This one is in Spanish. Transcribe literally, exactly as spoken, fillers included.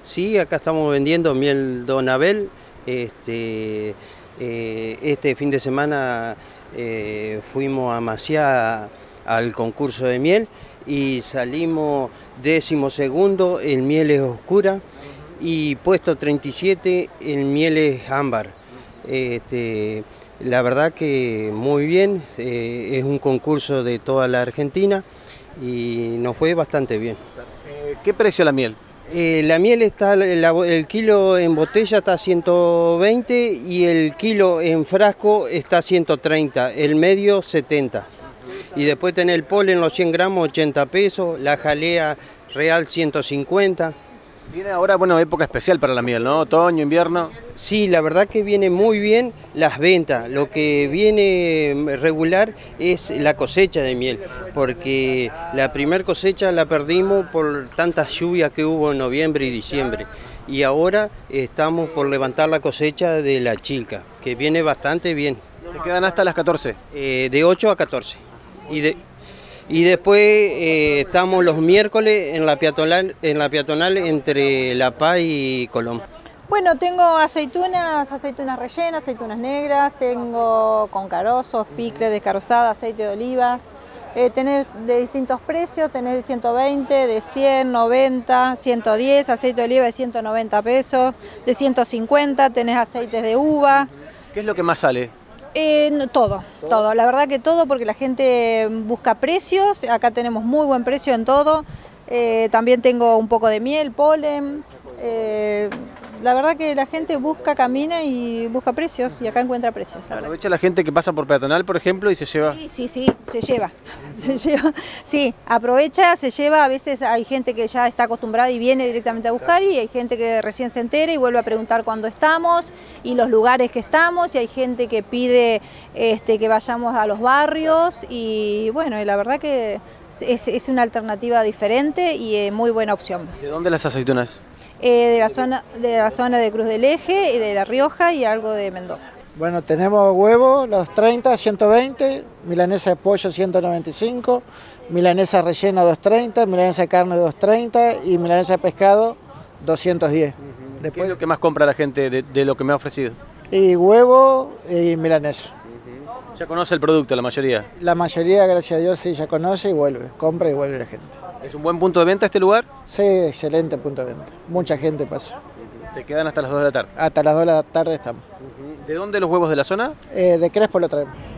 Sí, acá estamos vendiendo miel Don Abel. Este, eh, este fin de semana eh, fuimos a Maciá al concurso de miel y salimos décimo segundo en mieles oscura y puesto treinta y siete en mieles ámbar. Este, la verdad que muy bien, eh, es un concurso de toda la Argentina y nos fue bastante bien. Eh, ¿Qué precio la miel? Eh, la miel está, la- el kilo en botella está a ciento veinte y el kilo en frasco está a ciento treinta, el medio setenta. Y después tenés el polen, los cien gramos, ochenta pesos, la jalea real ciento cincuenta. Viene ahora, bueno, época especial para la miel, ¿no? Otoño, invierno. Sí, la verdad que viene muy bien las ventas. Lo que viene regular es la cosecha de miel, porque la primer cosecha la perdimos por tantas lluvias que hubo en noviembre y diciembre. Y ahora estamos por levantar la cosecha de la chilca, que viene bastante bien. Se quedan hasta las catorce. Eh, de ocho a catorce. Y, de, y después eh, estamos los miércoles en la peatonal, en la peatonal entre La Paz y Colón. Bueno, tengo aceitunas, aceitunas rellenas, aceitunas negras, tengo con carozos, picle descarozada, aceite de oliva. Eh, tenés de distintos precios, tenés de ciento veinte, de cien, noventa, ciento diez, aceite de oliva de ciento noventa pesos, de ciento cincuenta, tenés aceites de uva. ¿Qué es lo que más sale? Eh, no, todo, todo, la verdad que todo, porque la gente busca precios, acá tenemos muy buen precio en todo. Eh, también tengo un poco de miel, polen. Eh, la verdad que la gente busca, camina y busca precios y acá encuentra precios. La Aprovecha la gente que pasa por peatonal, por ejemplo, y se lleva. Sí, sí, sí, se lleva. Se lleva. Sí, aprovecha, se lleva. A veces hay gente que ya está acostumbrada y viene directamente a buscar, y hay gente que recién se entera y vuelve a preguntar cuándo estamos y los lugares que estamos, y hay gente que pide este, que vayamos a los barrios, y bueno, y la verdad que es, es una alternativa diferente y eh, muy buena opción. ¿De dónde las aceitunas? Eh, de, la zona, de la zona de Cruz del Eje y de La Rioja y algo de Mendoza. Bueno, tenemos huevos, los treinta, ciento veinte, milanesa de pollo ciento noventa y cinco, milanesa rellena doscientos treinta, milanesa de carne doscientos treinta y milanesa de pescado doscientos diez. Uh-huh. Después, ¿Qué es lo que más compra la gente de, de lo que me ha ofrecido? Y huevo y milanesa. Uh-huh. ¿Ya conoce el producto la mayoría? La mayoría, gracias a Dios, sí, ya conoce y vuelve, compra y vuelve la gente. ¿Es un buen punto de venta este lugar? Sí, excelente punto de venta. Mucha gente pasa. Uh-huh. ¿Se quedan hasta las dos de la tarde? Hasta las dos de la tarde estamos. Uh-huh. ¿De dónde los huevos de la zona? Eh, de Crespo lo traemos.